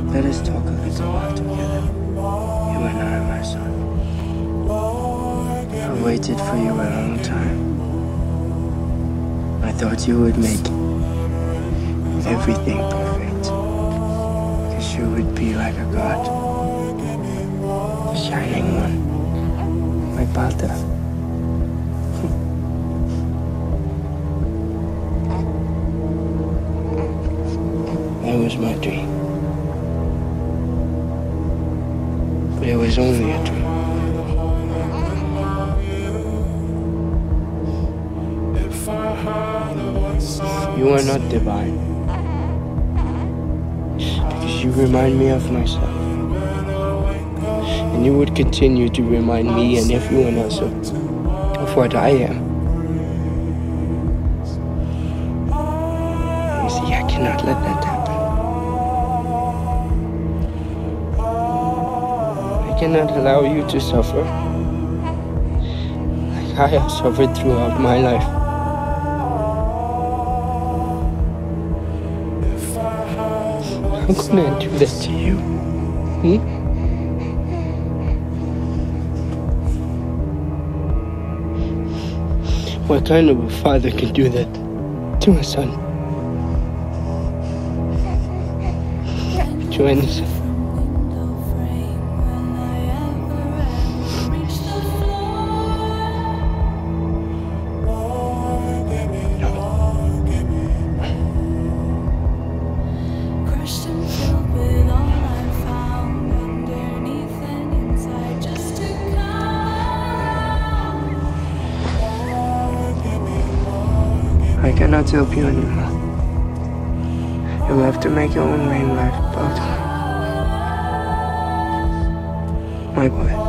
Let us talk a little while together, you and I, my son. I waited for you a long time. I thought you would make everything perfect, because you would be like a god, the shining one, my Balta. That was my dream. But it was only a dream. You are not divine, because you remind me of myself. And you would continue to remind me and everyone else of what I am. You see, I cannot let that happen. I cannot allow you to suffer like I have suffered throughout my life. I'm gonna do that to you. What kind of a father can do that to a son? To any son? I cannot help you anymore. You'll have to make your own way in life, Balta. My boy.